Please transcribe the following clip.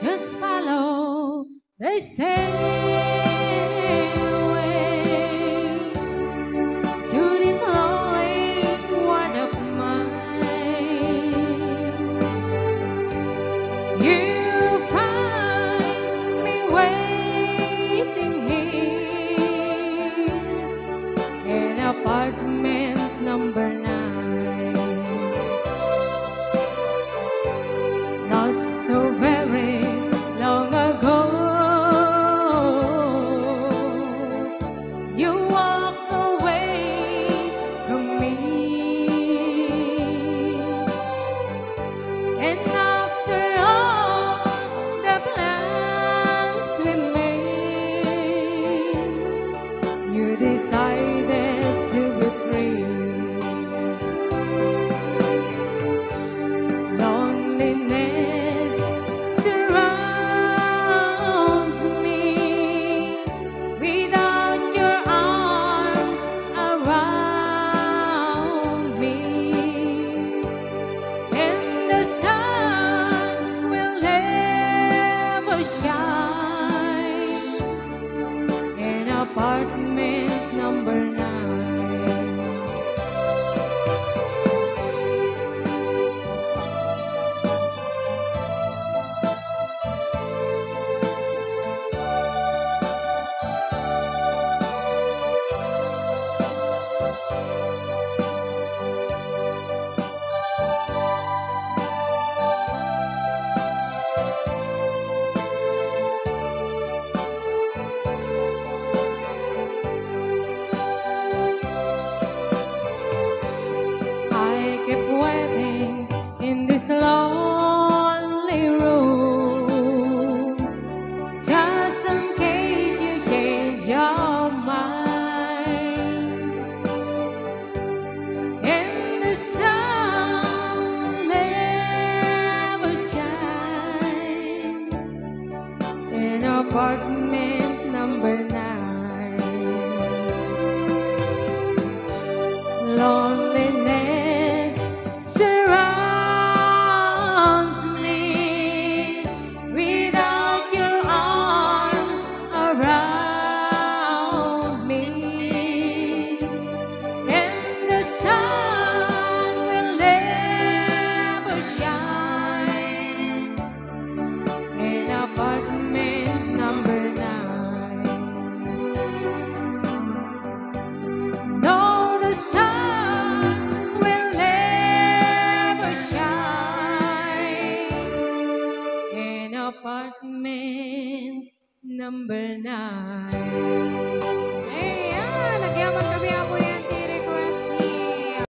Just follow the stairway to this lonely world of mine. You'll find me waiting here in apartment number 9. Not so very long ago, you walked away from me, and after all the plans we made, you decided to be free. Loneliness surrounds me without your arms around me, and the sun will never shine in apartment number 9. In this lonely room, just in case you change your mind, and the sun will never shine in apartment number 9. Loneliness surrounds me without your arms around me, and the sun will never shine in apartment number 9. No, the sun will never shine in apartment number 9.